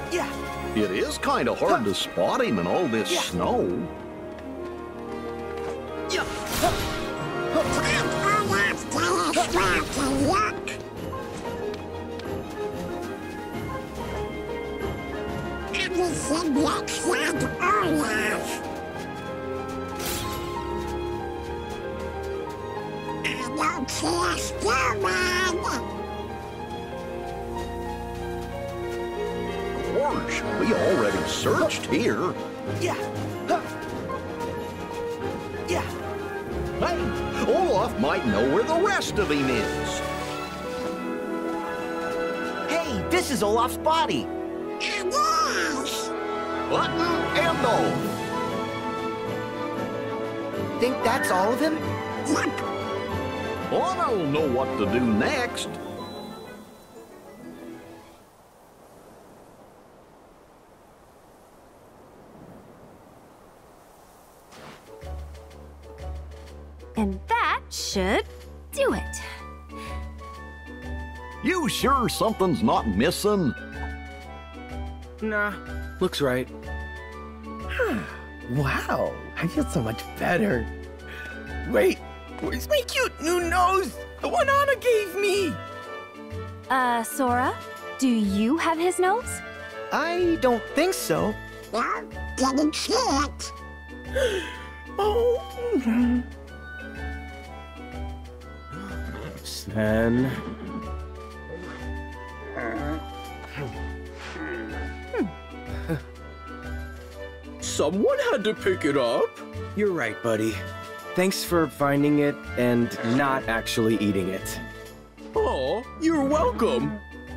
Yeah. It is kind of hard to spot him in all this snow. Yeah. Everything looks like Olaf. I don't trust you, man. Gosh, we already searched here. Yeah. Yeah. Hey, Olaf might know where the rest of him is. Hey, this is Olaf's body. Yes. Button and all. Think that's all of him? Yep. I don't know what to do next. And that should do it. You sure something's not missing? Nah, looks right. Wow, I feel so much better. Wait, where's my cute new nose? The one Anna gave me! Sora, do you have his nose? I don't think so. No, didn't see it. Oh. Sven. Someone had to pick it up. You're right, buddy. Thanks for finding it and not actually eating it. Oh, you're welcome.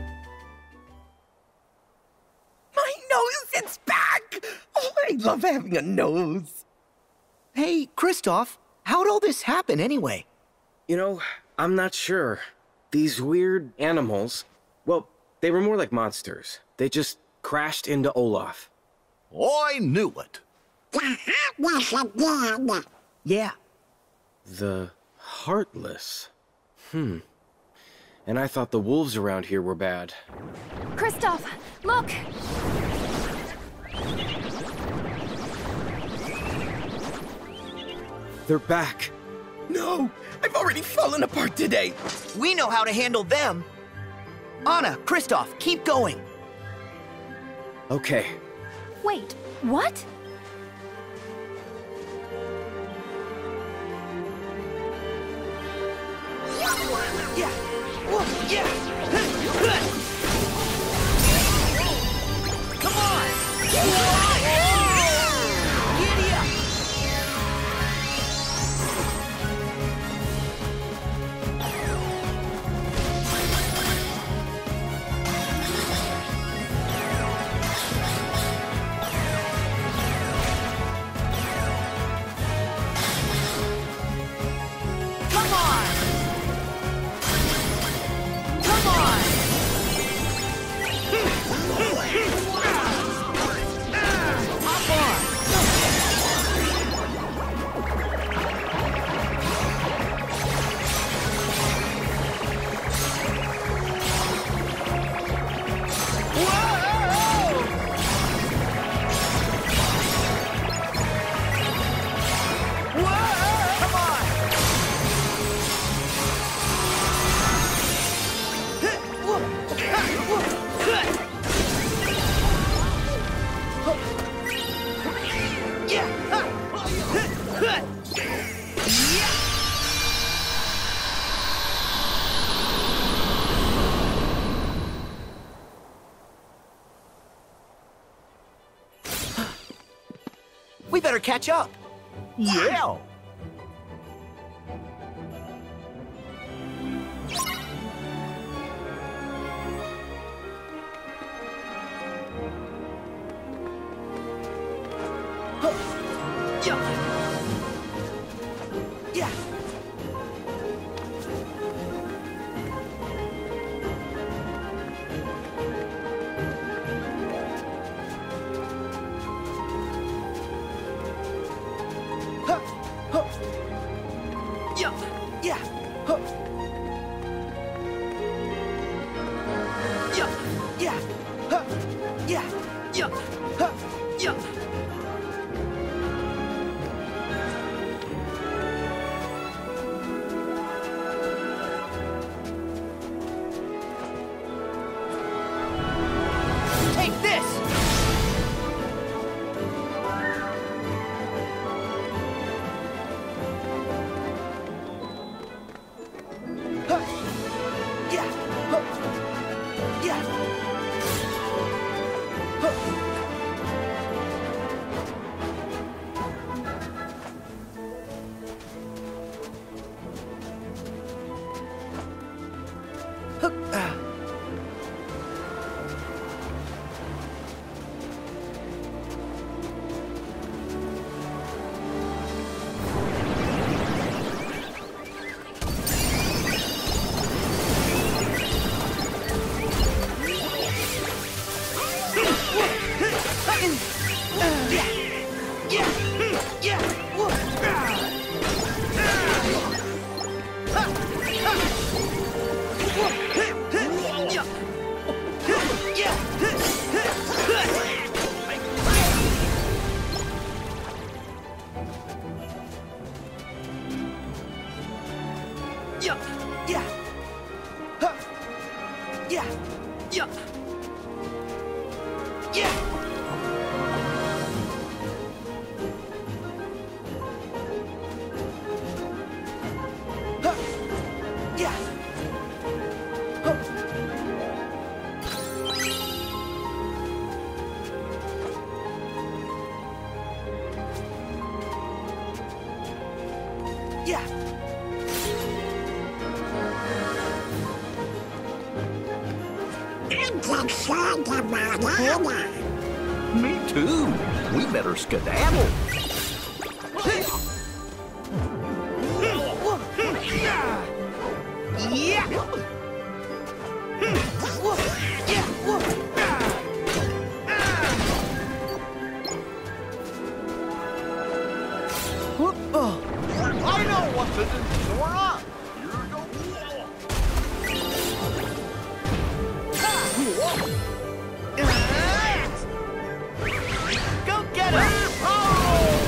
My nose is back! Oh, I love having a nose. Hey, Kristoff, how'd all this happen anyway? You know, I'm not sure. These weird animals, well, they were more like monsters. They just crashed into Olaf. I knew it. The Heartless again. Yeah. The Heartless. And I thought the wolves around here were bad. Kristoff, look! They're back. No, I've already fallen apart today. We know how to handle them. Anna, Kristoff, keep going. Okay. Wait, what? Yeah. Whoa, yeah. Come on. Giddy up. Come on. Come on. Hop on. Whoa! Whoa! Come on. We better catch up. Yeah. Yeah. Huh. Huh. Yeah. Yeah. Huh. Yeah. Yeah. Huh. Yeah. I'm concerned about Anna. Me too. We better skedaddle. I know what to do, Sora! Go get her!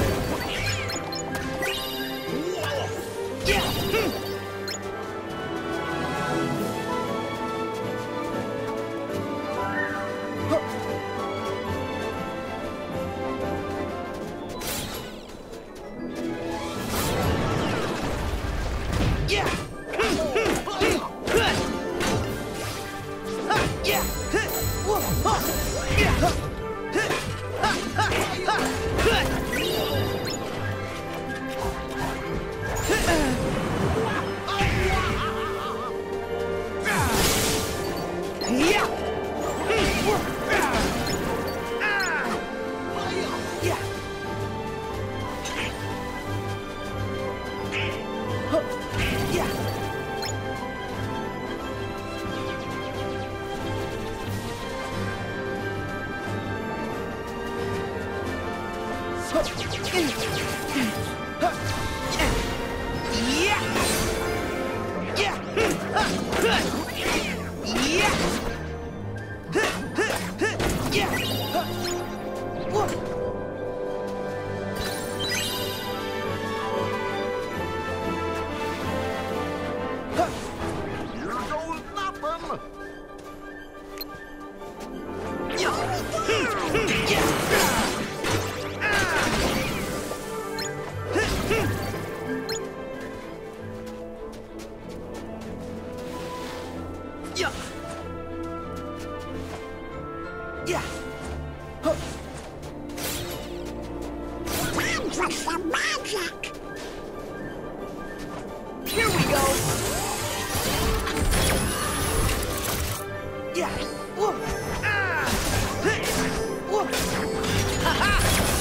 Time for some magic. Here we go! Yeah! Whoa! Ah! Whoa! Ha-ha!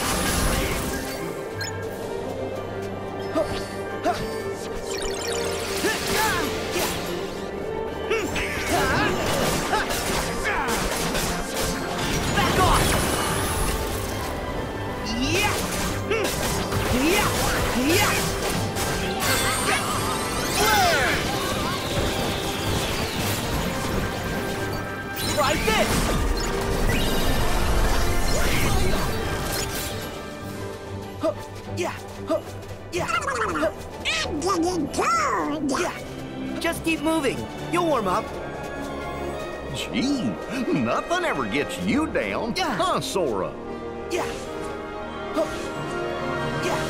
Back off! Yeah! Yeah! Yeah! Try this! Yeah! Yeah! I'm getting cold. Yeah! Just keep moving. You'll warm up. Gee, nothing ever gets you down, Yeah. huh, Sora? Yeah! Yeah!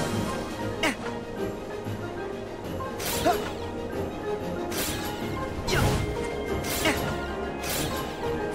Yeah!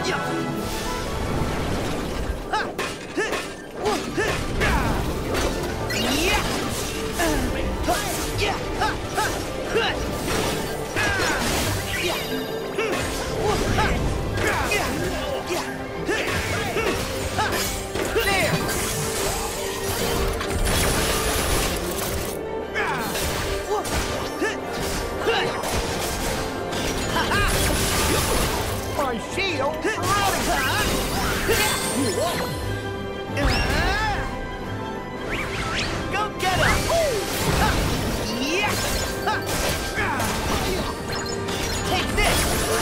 My shield ready! Go get him! Yeah! Take this!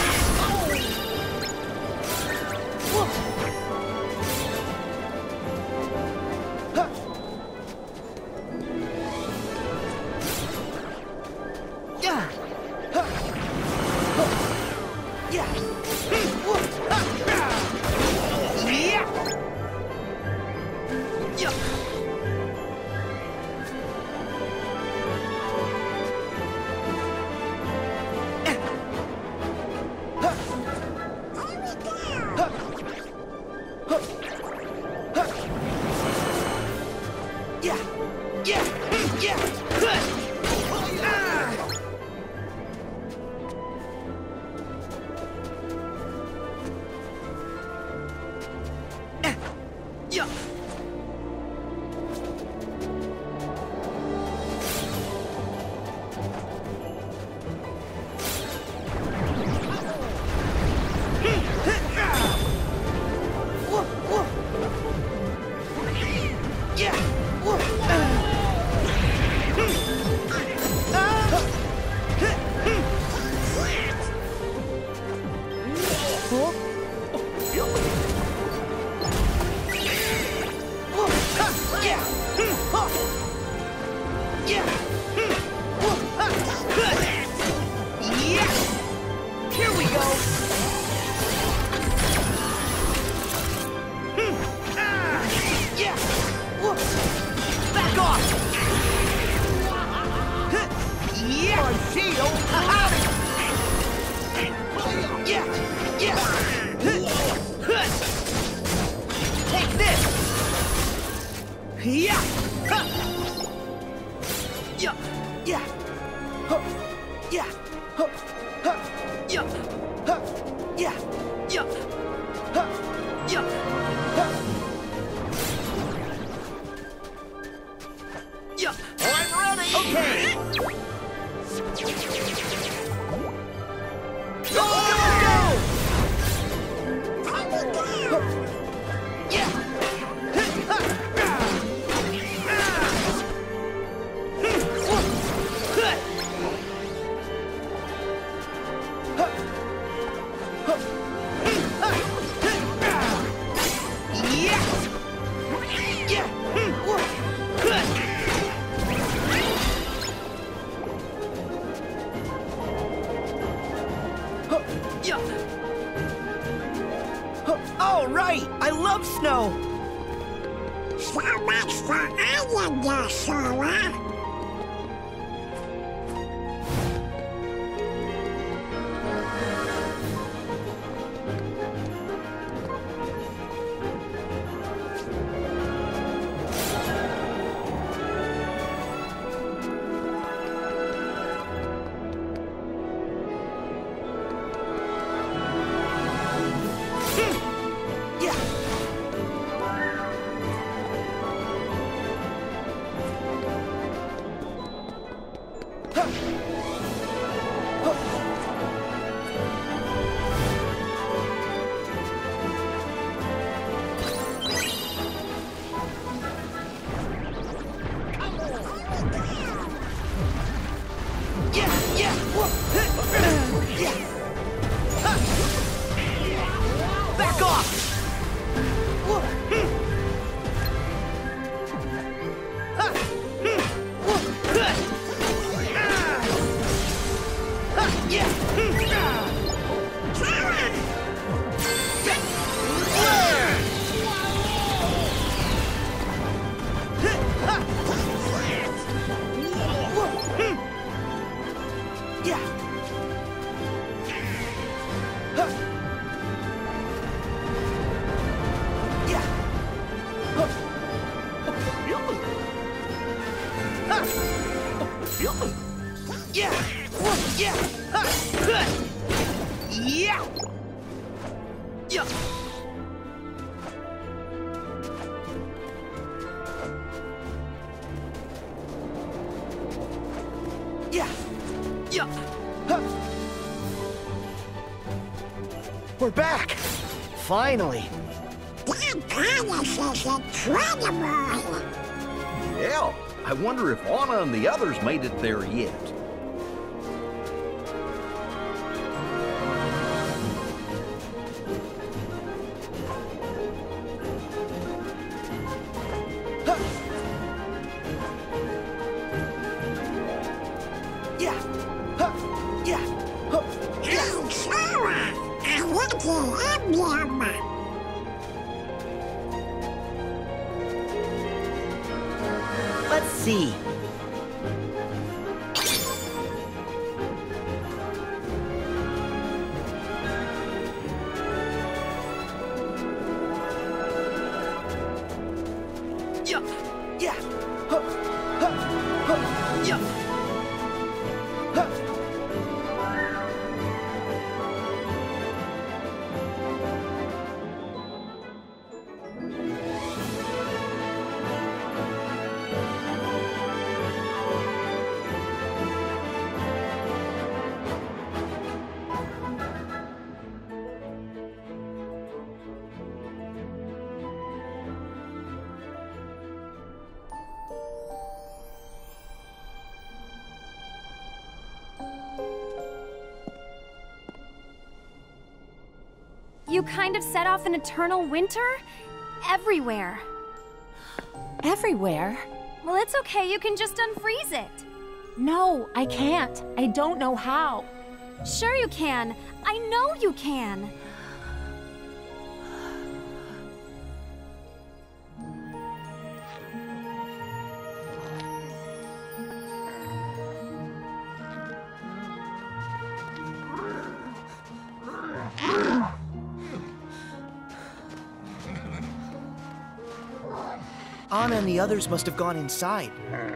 Here we go! Back off! My shield! Take this! Yeah! Yeah! Yeah! Yeah! Yeah! Yeah! Yeah! Yeah! Yeah! I'm ready! Okay! Go, go, go! Yeah! All right! I love snow! So much for Aya, Sora. Yeah. Yeah. Yeah. Huh. We're back. Finally. That palace is incredible. Yeah, I wonder if Anna and the others made it there yet. Yeah. Huh. Yeah. Huh. Hey, Sora, I want the emblem. Let's see. Yeah. Yeah. Huh. Huh. Huh. Yeah. Huh. You kind of set off an eternal winter? Everywhere. Everywhere? Well, it's okay, you can just unfreeze it. No, I can't. I don't know how. Sure you can. I know you can. Anna and the others must have gone inside.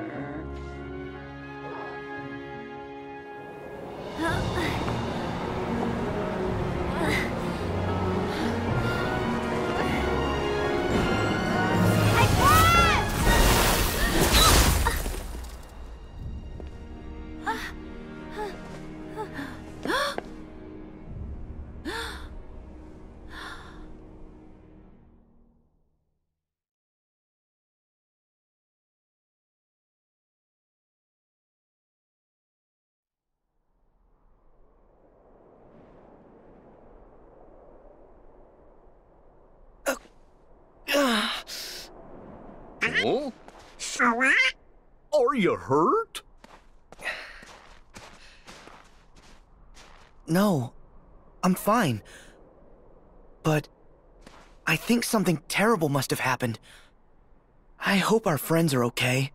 Oh? Sora? Are you hurt? No, I'm fine. But I think something terrible must have happened. I hope our friends are okay.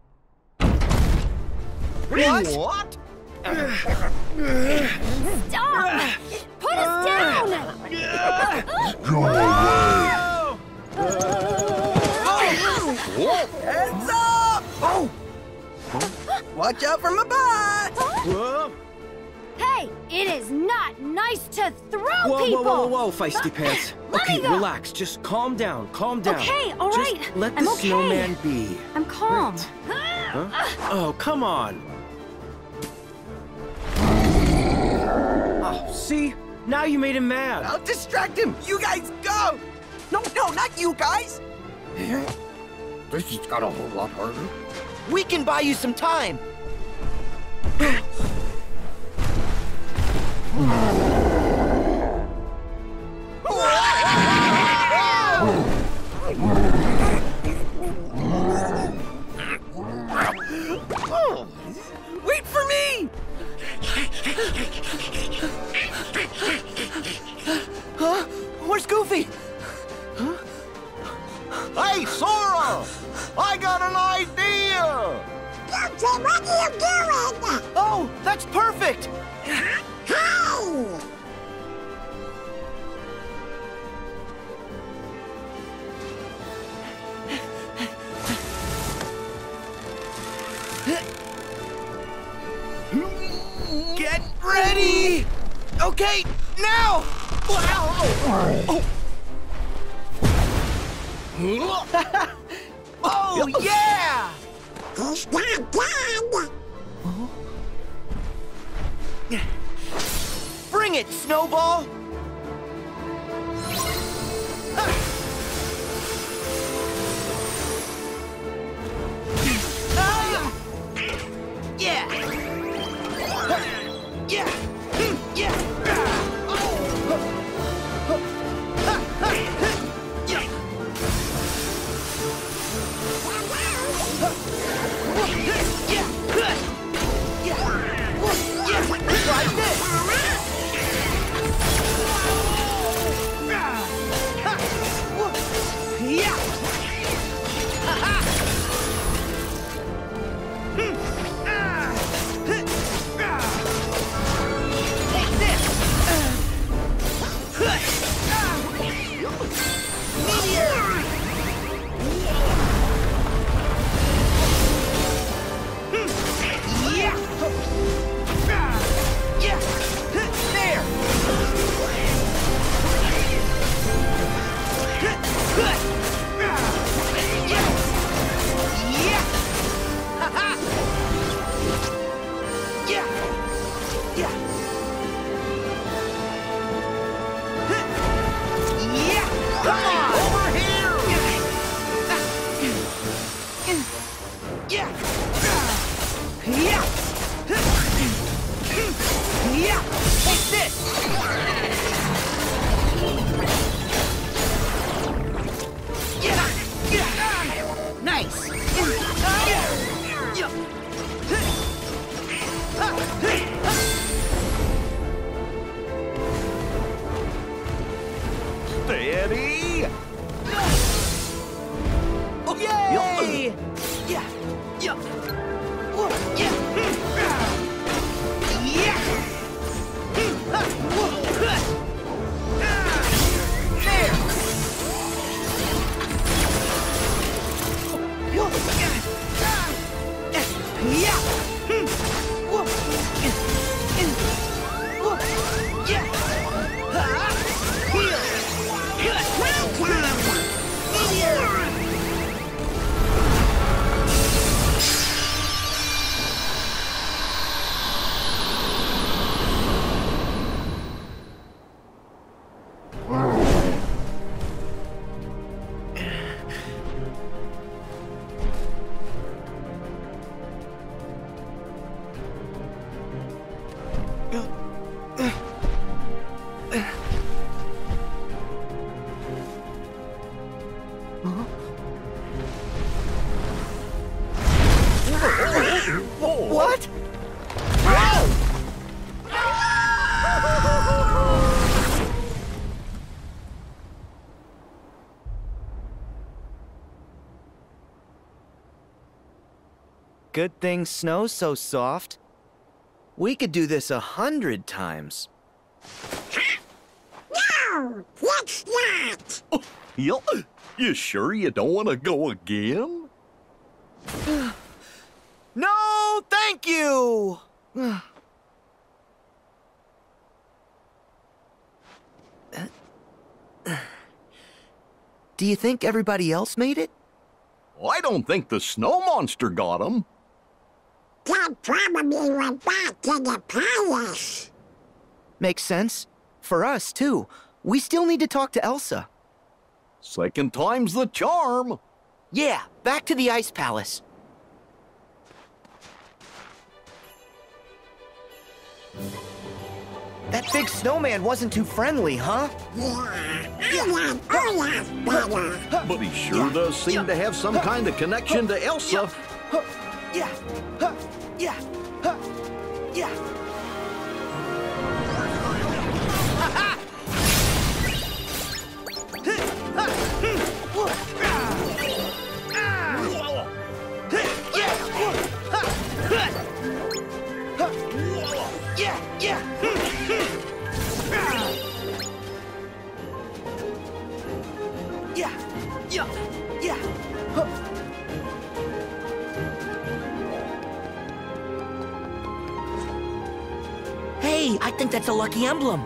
What? Stop! Put us down! Heads up! Oh! Watch out for my butt! Whoa! Hey, it is not nice to throw Whoa, people! whoa, whoa, whoa, Feisty Pants. Let me Okay, go. relax. Just calm down. Calm down. Okay, all Just right. let the I'm okay. snowman be. I'm calm. Huh? Oh, come on. Oh, see? Now you made him mad. I'll distract him! You guys go! No, not you guys! This has got a whole lot harder. We can buy you some time. Wait for me! Huh? Where's Goofy? Hey, Sora! I got an idea! Goofy, what are you doing? Oh, that's perfect! Hey! Get ready! Okay, now! Oh. Oh, yeah! He's not dead. Bring it, Snowball! Yeah! Yeah! Yeah! Like this! Yeah! Take this! Meteor! Yeah! Yeah! There! Yeah! Ha-ha! Yeah! Yeah! Yeah! Come on! Over here! Yeah! Yeah! Yeah! Take this! Yeah! Yeah! Nice! Steady! Oh, yay! Yeah! Yeah! Whoa, yeah! Yeah! There! Yeah! Yeah! Here! Meteor! What? Good thing snow's so soft. We could do this 100 times. No, let's not. Yup. You sure you don't want to go again? No, thank you! Do you think everybody else made it? I don't think the snow monster got him. Dad probably went back to the palace. Makes sense. For us, too. We still need to talk to Elsa. Second time's the charm. Yeah, back to the Ice Palace. That big snowman wasn't too friendly, huh? Yeah, I like Olaf better. But he sure does seem to have some kind of connection to Elsa. Yeah. Yeah. Yeah. Hey, I think that's a lucky emblem.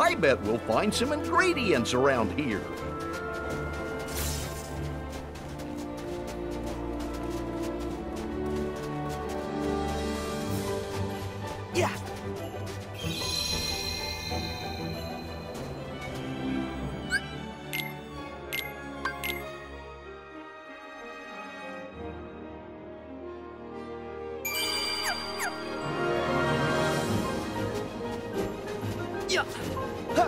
I bet we'll find some ingredients around here. Yeah. Yeah. Huh.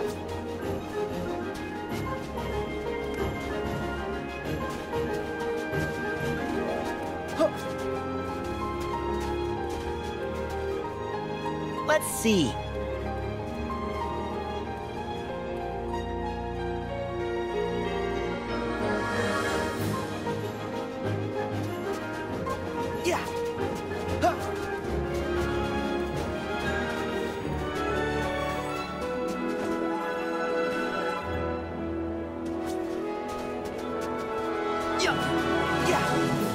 Huh. Let's see. Yeah. Huh. Yeah. Yeah.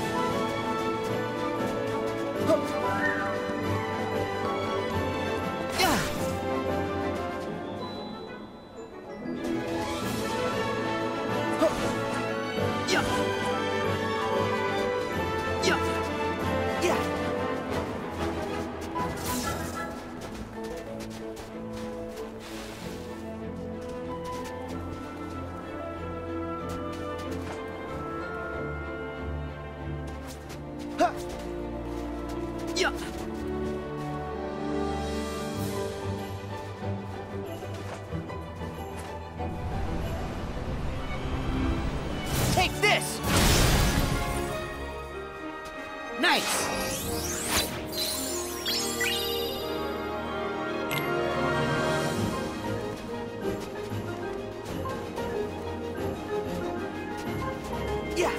Huh. Yeah. Huh. Yeah. Yeah. Yeah. Huh. Yeah. Take this! Nice! Yeah.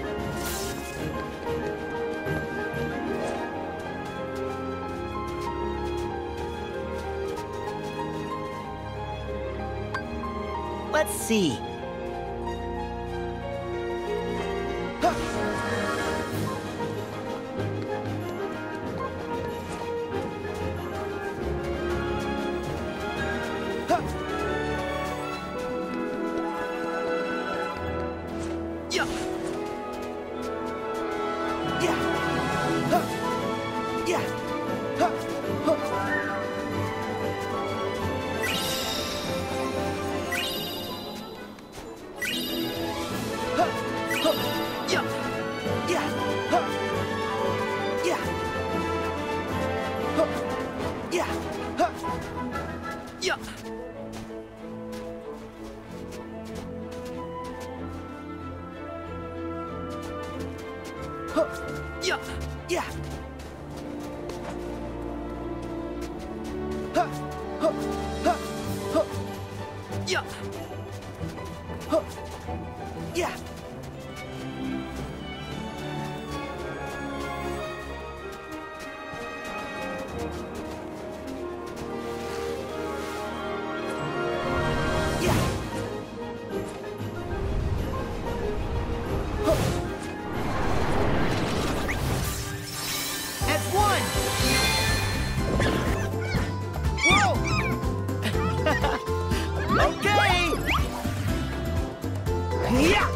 Let's see. Huh. Huh. Yeah. Yeah. Huh. Yeah. Huh. Huh. Yeah. Yeah. Huh. Yeah. Huh. Yeah. Huh. Yeah. Huh. Yeah. Yeah. Huh. Huh. Huh. Huh. Yeah. Huh. Yeah. Yeah. Huh. That's one. Whoa. Okay. Yeah.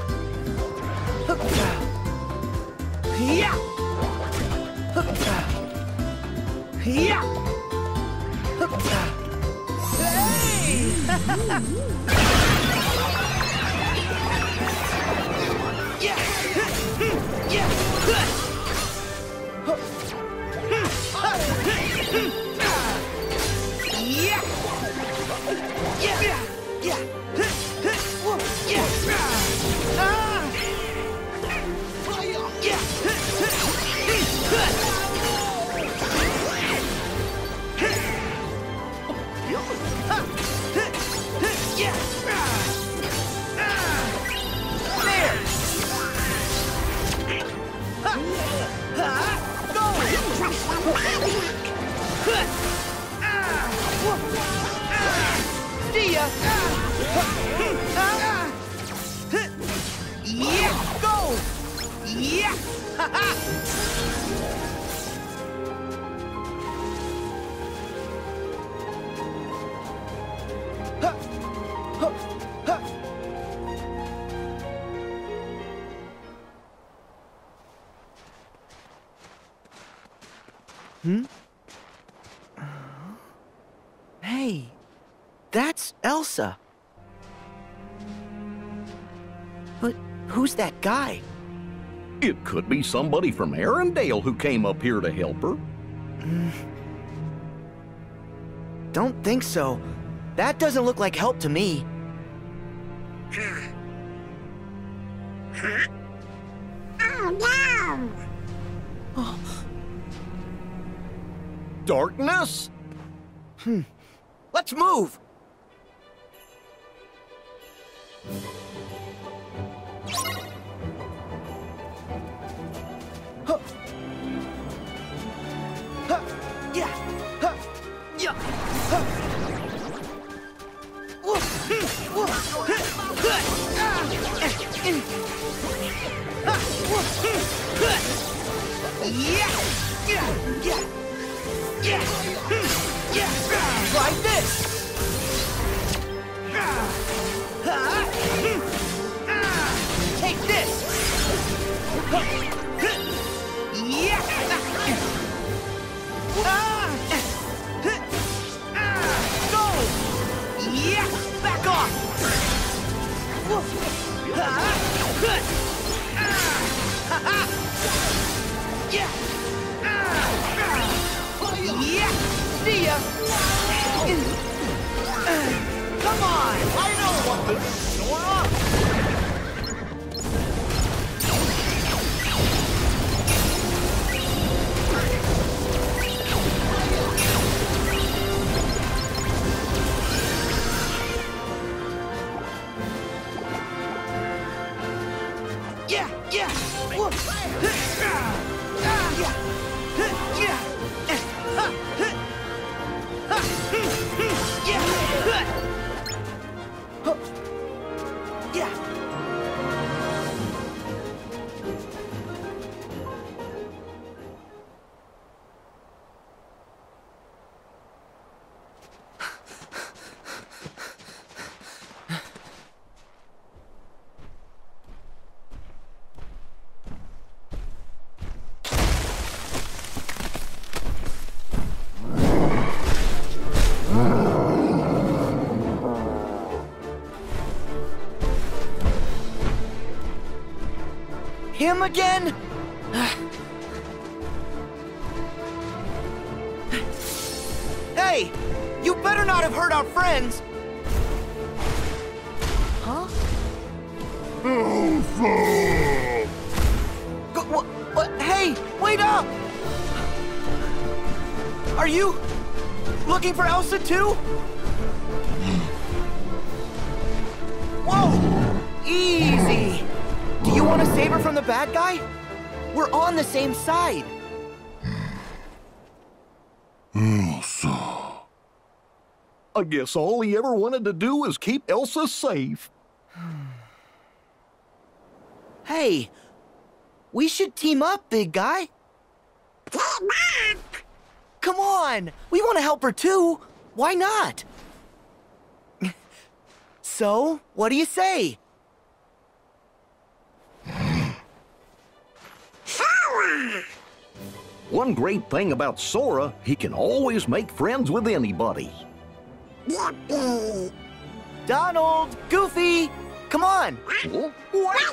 Yeah. Yeah. See ya! Yeah! Go! Yeah! Ha! Hey, that's Elsa. But who's that guy? It could be somebody from Arendelle who came up here to help her. Don't think so. That doesn't look like help to me. Oh no! Darkness? Let's move! Huh. Huh. Yeah. Huh. Yeah. Huh. Whoa. Whoa. Huh. Ah. Ah. Whoa. Huh. Yeah. Yeah. Yeah. Yeah. Yeah. Like this. Take this. Yeah. Go. Yeah. Back off. Yeah. Yeah. See ya. Come on! I know what to do, Sora! Yeah! Yeah! Whoop. Yeah! Yeah! Yeah! Yeah. Him again? Hey! You better not have hurt our friends! Huh? Elsa! What? Hey! Wait up! Are you looking for Elsa too? Whoa! Easy! Do you want to save her from the bad guy? We're on the same side. Elsa. I guess all he ever wanted to do was keep Elsa safe. Hey, we should team up, big guy. Team up! Come on, we want to help her too. Why not? So, what do you say? Sora! One great thing about Sora, he can always make friends with anybody. Yippee! Donald, Goofy, come on. Huh? What